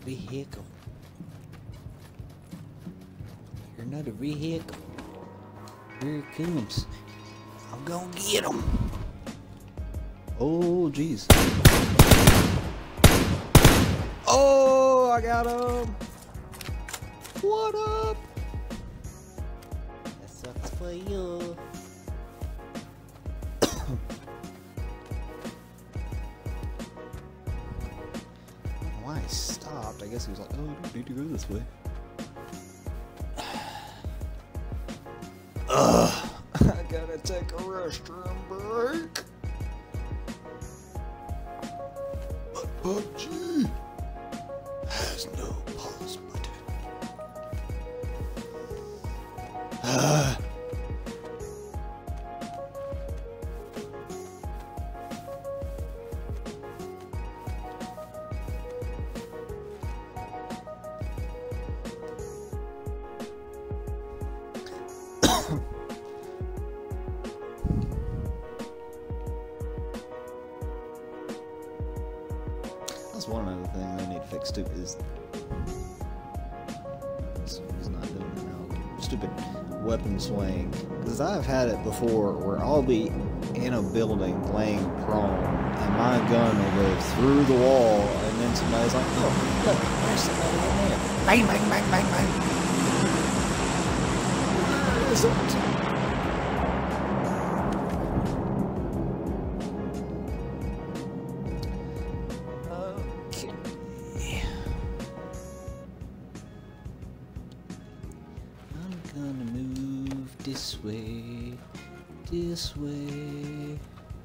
vehicle. You're not a vehicle. Here it comes. I'm gonna get him. Oh, jeez. Oh, I got him. What up? That sucks for you. Why he stopped? I guess he was like, oh, I don't need to go this way. Ugh. I gotta take a restroom break. But PUBG has no pause button. That's one other thing they need to fix too is he's not doing it now. Stupid weapon swing. Because I've had it before where I'll be in a building laying prone and my gun will go through the wall and then somebody's like, oh, look, there's somebody in there. Bang, bang, bang, bang, bang. Where is it? Gonna move this way, this way.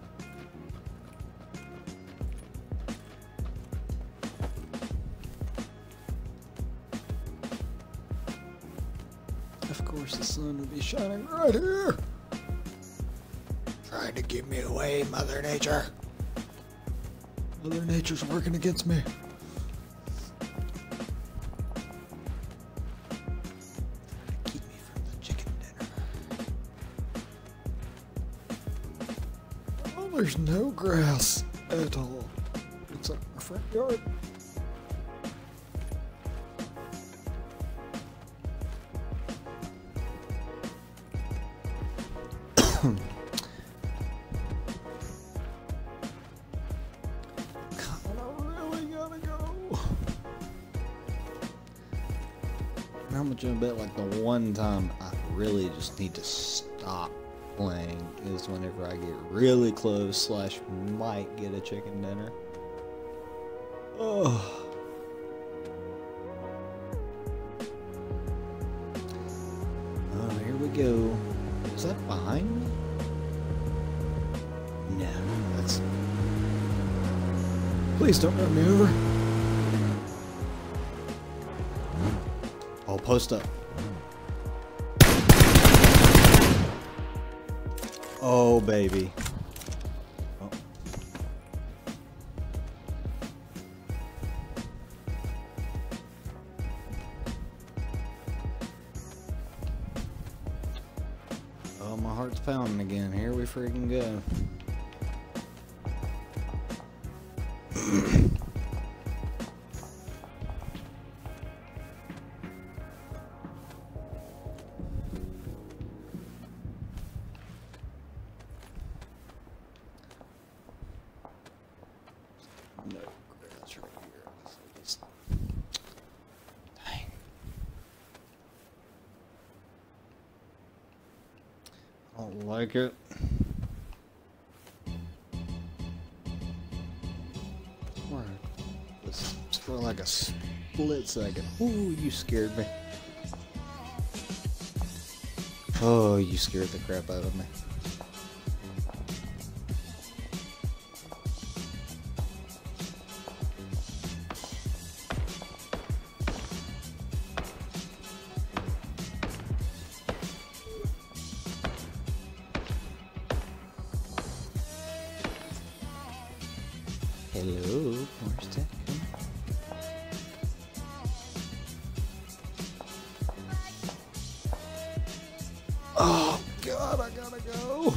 Of course the sun will be shining right here. Trying to give me away, Mother Nature. Mother Nature's working against me. There's no grass at all, except my front yard. God, I really gotta go. And I'm gonna bet like the one time I really just need to stop playing is whenever I get really close / might get a chicken dinner. Oh. Oh, here we go. Is that behind me? No, that's... Please don't run me over. I'll post up. Oh, baby. Oh. Oh, my heart's pounding again. Here we freaking go. No grass right here. Dang. I don't like it. Just for like a split second. Ooh, you scared me. Oh, you scared the crap out of me. Hello, where's that coming? Oh God, I gotta go.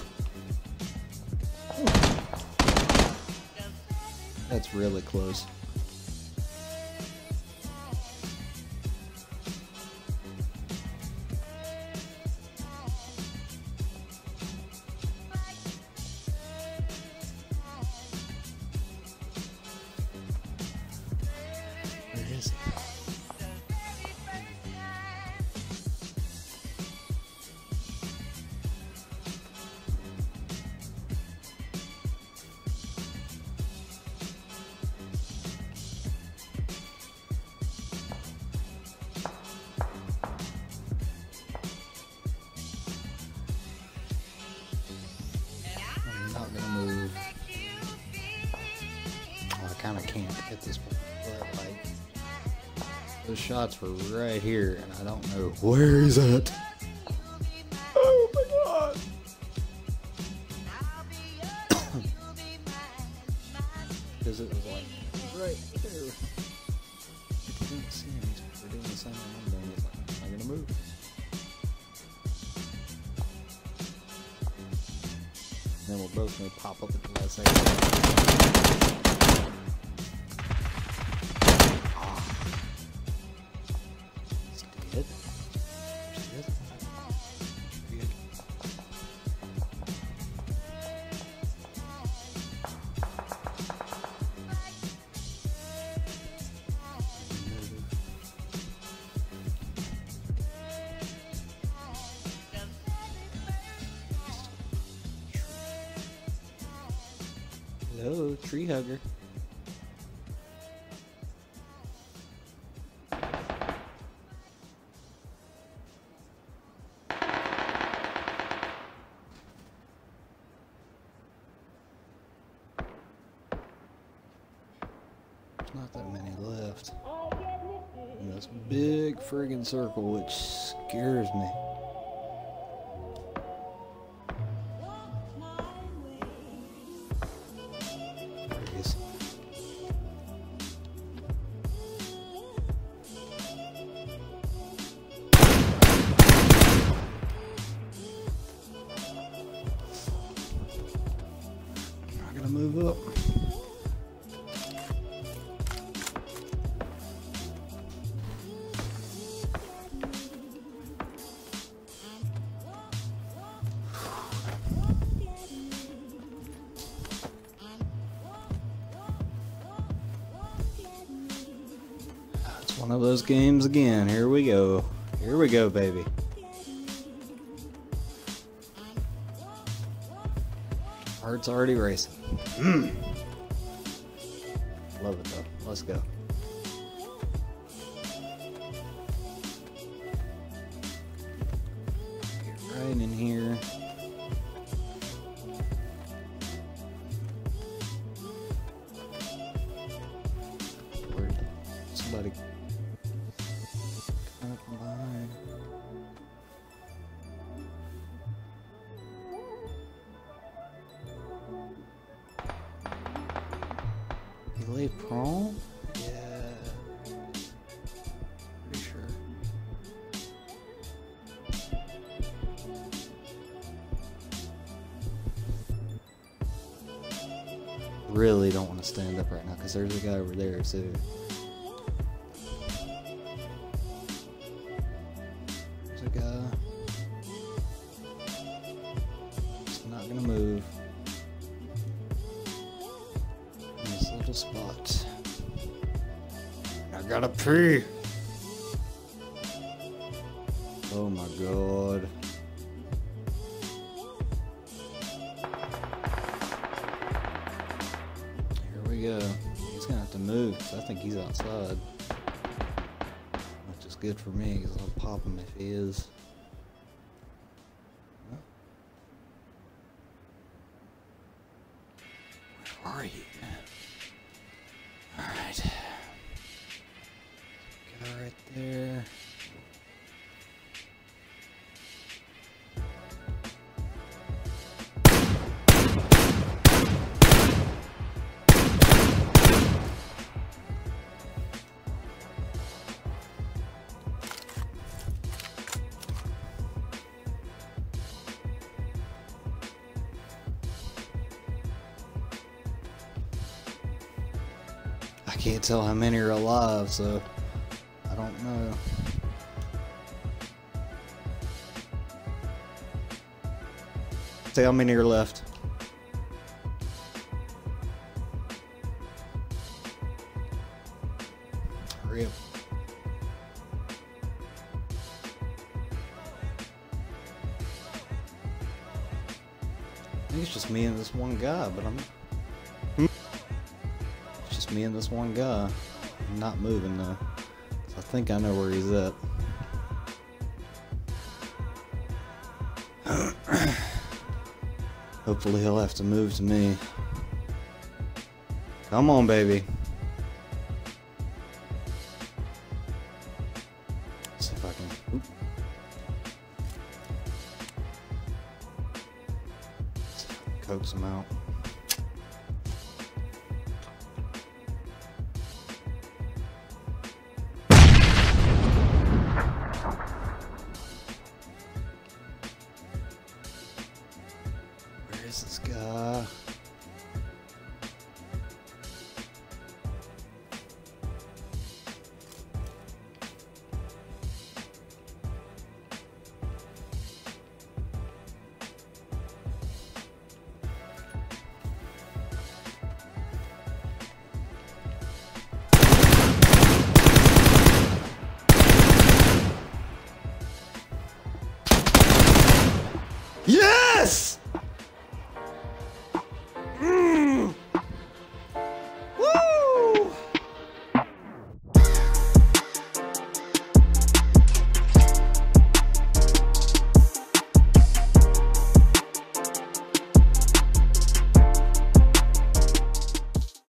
That's really close. kind of can't at this point. But like, those shots were right here, and I don't know where he's at. Oh my god! Because it was like right there. If you didn't see him, we're doing the same thing I'm doing. He's like, am I gonna move? And then we'll both may pop up at the last second. He's dead. He's dead. Good. Hello, tree hugger. There's not that many left. In this big friggin' circle, which scares me. Move up. It's one of those games again. Here we go. Here we go, baby. Heart's already racing. Love it though. Let's go. Get right in here. Where'd somebody come from behind? He lay prone? Yeah. Pretty sure. Really don't want to stand up right now because there's a guy over there too. There's a guy. Just not gonna move. Little spot. I gotta pee. Oh my god. Here we go. He's gonna have to move because I think he's outside. Which is good for me because I'll pop him if he is. Where are you? Alright. Go right there. I can't tell how many are alive, so I don't know. Say how many are left. Hurry up. I think it's just me and this one guy, but it's just me and this one guy. I'm not moving though. So I think I know where he's at. Hopefully he'll have to move to me. Come on, baby.